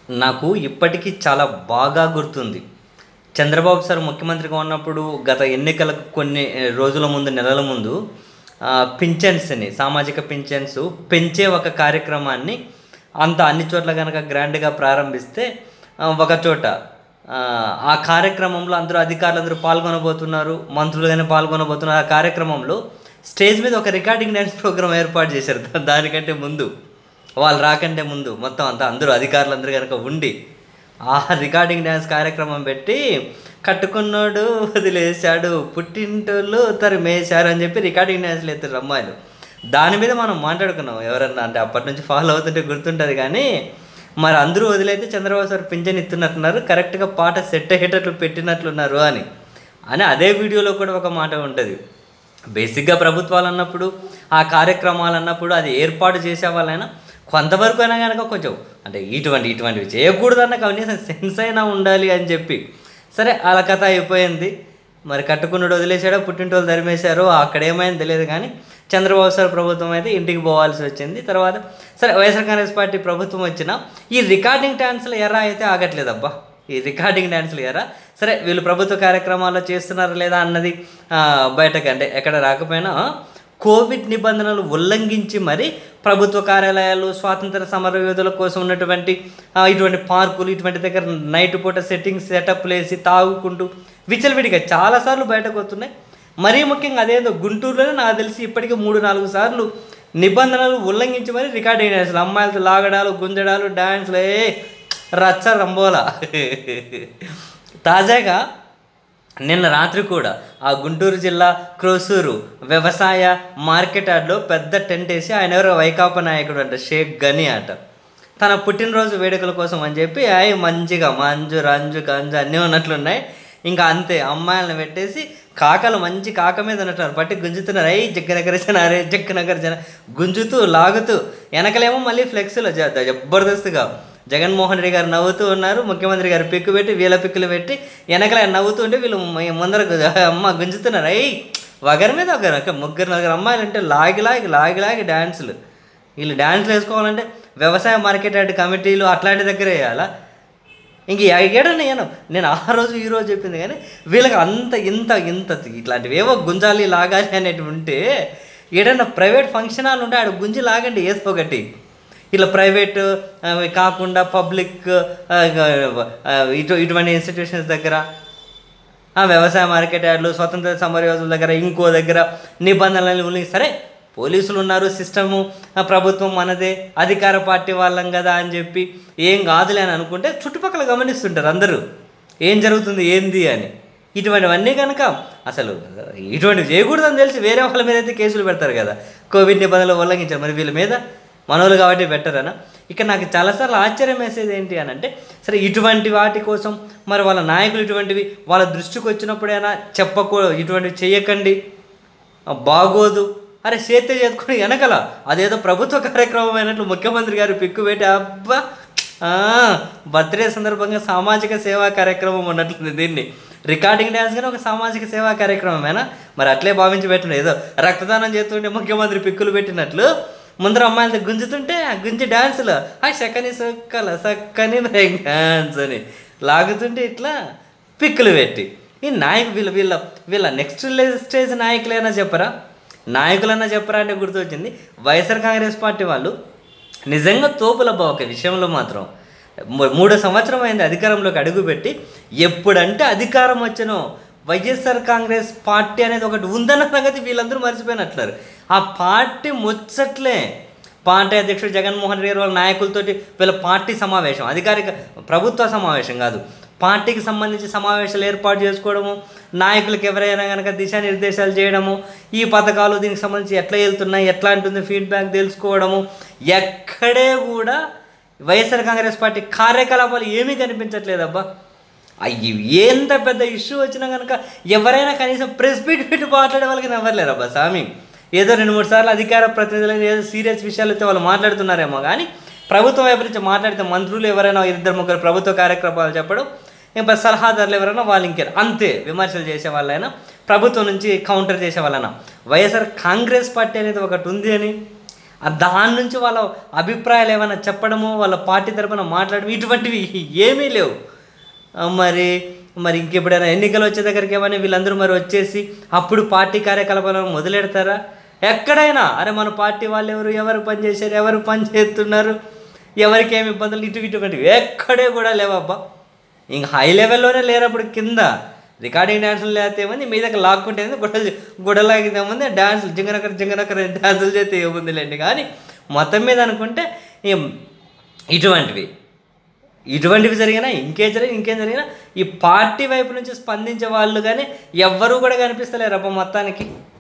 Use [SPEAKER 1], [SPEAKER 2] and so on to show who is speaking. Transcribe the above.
[SPEAKER 1] నాకు ఇప్పటికీ చాలా బాగా గుర్తుంది. చంద్రబాబు సార్ ముఖ్యమంత్రిగా ఉన్నప్పుడు గత ఎన్నికలకు కొన్ని రోజుల ముందు, నెలల ముందు పింఛన్స్‌ని, సామాజిక పింఛన్స్ పెంచే ఒక కార్యక్రమాన్ని అన్ని చోట్ల గనక గ్రాండ్‌గా ప్రారంభిస్తే ఒక చోట ఆ కార్యక్రమంలో అధికారులందరూ పాల్గొనబోతున్నారు, మంత్రులు గాని పాల్గొనబోతున్నారు. ఆ కార్యక్రమంలో స్టేజ్ మీద ఒక రికార్డింగ్ డ్యాన్స్ ప్రోగ్రామ్ ఏర్పాటు చేశారు. దానికంటే ముందు, వాళ్ళు రాకంటే ముందు మొత్తం అందరూ అధికారులందరూ కనుక ఉండి ఆ రికార్డింగ్ డ్యాన్స్ కార్యక్రమం పెట్టి కట్టుకున్నోడు వదిలేశాడు, పుట్టింటోళ్ళు తరిమేశారు అని చెప్పి రికార్డింగ్ డ్యాన్స్లు ఎత్తారు అమ్మాయిలు. దాని మీద మనం మాట్లాడుకున్నాం. ఎవరన్నా అంటే అప్పటి నుంచి ఫాలో అవుతుంటే గుర్తుంటుంది. కానీ మరి అందరూ వదిలైతే చంద్రబాబు సార్ పింఛన్ ఇస్తున్నట్టున్నారు, కరెక్ట్గా పాట సెట్ అయ్యేటట్లు పెట్టినట్లున్నారు అని అదే వీడియోలో కూడా ఒక మాట ఉంటుంది. బేసిక్గా ప్రభుత్వాలు అన్నప్పుడు, ఆ కార్యక్రమాలు అన్నప్పుడు అది ఏర్పాటు చేసే వాళ్ళైనా కొంతవరకు అయినా కనుక కొంచెం అంటే ఇటువంటివి చేయకూడదన్న కనీసం సెన్స్ అయినా ఉండాలి అని చెప్పి, సరే అలా కథ అయిపోయింది. మరి కట్టుకున్నాడు వదిలేశాడో, పుట్టింటోళ్ళు తరిమేశారో, అక్కడ ఏమైంది తెలియదు. కానీ చంద్రబాబు సార్ ప్రభుత్వం అయితే ఇంటికి పోవాల్సి వచ్చింది. తర్వాత సరే వైఎస్ఆర్ కాంగ్రెస్ పార్టీ ప్రభుత్వం వచ్చినా ఈ రికార్డింగ్ డ్యాన్స్ల ఎరా అయితే ఆగట్లేదబ్బా. ఈ రికార్డింగ్ డ్యాన్స్లు ఎరా సరే వీళ్ళు ప్రభుత్వ కార్యక్రమాల్లో చేస్తున్నారా లేదా అన్నది బయటకు అంటే ఎక్కడ రాకపోయినా కోవిడ్ నిబంధనలు ఉల్లంఘించి మరి ప్రభుత్వ కార్యాలయాలు, స్వాతంత్ర సమరయోధుల కోసం ఉన్నటువంటి ఇటువంటి పార్కులు, ఇటువంటి దగ్గర నైట్ పూట సెటప్లు వేసి తాగుకుంటూ విచ్చలవిడిగా చాలాసార్లు బయటకు వస్తున్నాయి. మరీ ముఖ్యంగా అదేదో గుంటూరులోనే నాకు తెలిసి ఇప్పటికీ 3-4 సార్లు నిబంధనలు ఉల్లంఘించి మరి రికార్డింగ్ డ్యాన్స్లు, అమ్మాయిలతో లాగడాలు, గుంజడాలు, డ్యాన్స్లు రచ్చ రంబోలా. తాజాగా నిన్న రాత్రి కూడా ఆ గుంటూరు జిల్లా క్రోసూరు వ్యవసాయ మార్కెట్ యార్డ్లో పెద్ద టెంట్ వేసి ఆయన ఎవరో వైకాపా నాయకుడు అంట, షేక్ గని అట, తన పుట్టినరోజు వేడుకల కోసం అని చెప్పి మంచిగా మంజు రంజు గంజు అన్నీ ఉన్నట్లున్నాయి. ఇంకా అంతే, అమ్మాయిలను పెట్టేసి కాకలు మంచి కాక మీద ఉన్నట్టున్నారు, పట్టి గుంజుతున్నారు. జగ్గనగర్ జన గుంజుతూ లాగుతూ, వెనకలేమో మళ్ళీ ఫ్లెక్స్లో జబర్దస్త్గా జగన్మోహన్ రెడ్డి గారు నవ్వుతూ ఉన్నారు, ముఖ్యమంత్రి గారు పిక్కు పెట్టి వీళ్ళ పిక్కులు పెట్టి వెనకల నవ్వుతూ ఉంటే వీళ్ళు ముందర గుంజుతున్నారు. ఒకరి మీద ఒకరు, 3-4 అమ్మాయిలు అంటే లాగి డ్యాన్సులు. వీళ్ళు డ్యాన్సులు వేసుకోవాలంటే వ్యవసాయ మార్కెట్ యార్డ్ కమిటీలు అట్లాంటి దగ్గర వేయాలా? ఇంక ఏడన్నా నేను ఆ రోజు ఈ రోజు చెప్పింది. కానీ వీళ్ళకి ఇంత ఇట్లాంటివి ఏవో గుంజాలి లాగాలి అనేటివి ఉంటే, ఏడన్నా ప్రైవేట్ ఫంక్షన్ హాల్ ఉంటే ఆడ గుంజి లాగండి వేసుకోగట్టి. ఇలా ప్రైవేట్ కాకుండా పబ్లిక్ ఇటువంటి ఇన్స్టిట్యూషన్స్ దగ్గర, వ్యవసాయ మార్కెట్ యార్డులు, స్వతంత్ర సమరయోధుల దగ్గర, ఇంకో దగ్గర నిబంధనలు సరే పోలీసులు ఉన్నారు, సిస్టము ప్రభుత్వం మనదే, అధికార పార్టీ వాళ్ళం కదా అని చెప్పి ఏం కాదులే అని అనుకుంటే చుట్టుపక్కల గమనిస్తుంటారు అందరూ ఏం జరుగుతుంది ఏంది అని. ఇటువంటివన్నీ కనుక అసలు ఇటువంటివి చేయకూడదని తెలిసి వేరే వాళ్ళ మీద అయితే కేసులు పెడతారు కదా, కోవిడ్ నిబంధనలు ఉల్లంఘించారు. మరి వీళ్ళ మీద మనోళ్ళు కాబట్టి బెటరనా? ఇక నాకు చాలాసార్లు ఆశ్చర్యం వేసేది ఏంటి అని అంటే, సరే ఇటువంటి వాటి కోసం మరి వాళ్ళ నాయకులు ఇటువంటివి వాళ్ళ దృష్టికి వచ్చినప్పుడైనా ఇటువంటివి చేయకండి, బాగోదు, అరే చేస్తే చేసుకుని వెనకల అదేదో ప్రభుత్వ కార్యక్రమం అయినట్లు ముఖ్యమంత్రి గారు పిక్కు పెట్టి అబ్బా బర్త్డే సందర్భంగా సామాజిక సేవా కార్యక్రమం ఉన్నట్లుంది. దీన్ని రికార్డింగ్ డ్యాన్స్ కానీ ఒక సామాజిక సేవా కార్యక్రమమేనా? మరి అట్లే భావించి పెట్టండి. ఏదో రక్తదానం చేస్తుంటే ముఖ్యమంత్రి పిక్కులు పెట్టినట్లు ముందర అమ్మాయిలతో గుంజుతుంటే ఆ గుంజి డ్యాన్సులు సక్కని డ్యాన్స్ అని లాగుతుంటే ఇట్లా పిక్కులు పెట్టి ఈ వీళ్ళ నెక్స్ట్ స్టేజ్ నాయకులైనా చెప్పరా, నాయకులన్నా చెప్పరా అంటే గుర్తొచ్చింది. వైఎస్ఆర్ కాంగ్రెస్ పార్టీ వాళ్ళు నిజంగా తోపులబ్బా. ఒక విషయంలో మాత్రం 3 సంవత్సరం అయింది అధికారంలోకి అడుగుపెట్టి, ఎప్పుడంటే అధికారం వచ్చనో వైఎస్ఆర్ కాంగ్రెస్ పార్టీ అనేది ఒకటి ఉందన్న సంగతి వీళ్ళందరూ మర్చిపోయినట్లున్నారు. ఆ పార్టీ ముచ్చట్లే. పార్టీ అధ్యక్షుడు జగన్మోహన్ రెడ్డి వాళ్ళ నాయకులతోటి వీళ్ళ పార్టీ సమావేశం, అధికారిక ప్రభుత్వ సమావేశం కాదు, పార్టీకి సంబంధించి సమావేశాలు ఏర్పాటు చేసుకోవడము, నాయకులకు ఎవరైనా కనుక దిశానిర్దేశాలు చేయడము, ఈ పథకాలు దీనికి సంబంధించి ఎట్లా వెళ్తున్నాయి, ఎట్లా ఉంటుంది ఫీడ్బ్యాక్ తెలుసుకోవడము. ఎక్కడే కూడా వైఎస్ఆర్ కాంగ్రెస్ పార్టీ కార్యకలాపాలు ఏమీ కనిపించట్లేదబ్బా. ఎంత పెద్ద ఇష్యూ వచ్చినా కనుక ఎవరైనా కనీసం ప్రెస్ మీట్ పెట్టి మాట్లాడే వాళ్ళకి నవ్వలేరబ్బా స్వామి. ఏదో 2-3 సార్లు అధికార ప్రతినిధులు ఏదో సీరియస్ విషయాలు అయితే వాళ్ళు మాట్లాడుతున్నారేమో, కానీ ప్రభుత్వం వైపు నుంచి మాట్లాడితే మంత్రులు ఎవరైనా 2-3 ప్రభుత్వ కార్యక్రమాలు చెప్పడం, ఇంకా సలహాదారులు ఎవరైనా వాళ్ళు ఇంకేరు అంతే, విమర్శలు చేసే వాళ్ళైనా ప్రభుత్వం నుంచి కౌంటర్ చేసే వాళ్ళైనా. వైఎస్ఆర్ కాంగ్రెస్ పార్టీ అనేది ఒకటి ఉంది అని దాని నుంచి వాళ్ళ అభిప్రాయాలు ఏమైనా చెప్పడము, వాళ్ళ పార్టీ తరపున మాట్లాడడం ఇటువంటివి ఏమీ లేవు. మరి మరి ఇంకెప్పుడైనా ఎన్నికలు వచ్చే దగ్గరికి ఏమైనా వీళ్ళందరూ మరి వచ్చేసి అప్పుడు పార్టీ కార్యకలాపాలను మొదలెడతారా? ఎక్కడైనా అరే మన పార్టీ వాళ్ళు ఎవరు పని చేశారు, ఎవరు పని చేస్తున్నారు, ఎవరికి ఏమి ఇబ్బందులు, ఇటువంటివి ఎక్కడే కూడా లేవబ్బా. ఇంక హై లెవెల్లోనే లేరు. అప్పుడు కింద రికార్డింగ్ డ్యాన్సులు లేకపోతే మీ దగ్గర లాక్కుంటే గుడలాగితేముంది, డ్యాన్సులు జింగనకర డ్యాన్సులు చేస్తే ఏముందిలేండి. కానీ మొత్తం మీద అనుకుంటే ఇటువంటివి జరిగినా ఇంకేం జరిగినా ఈ పార్టీ వైపు నుంచి స్పందించే వాళ్ళు కానీ ఎవ్వరూ కూడా కనిపిస్తలేరు అబ్బా మొత్తానికి.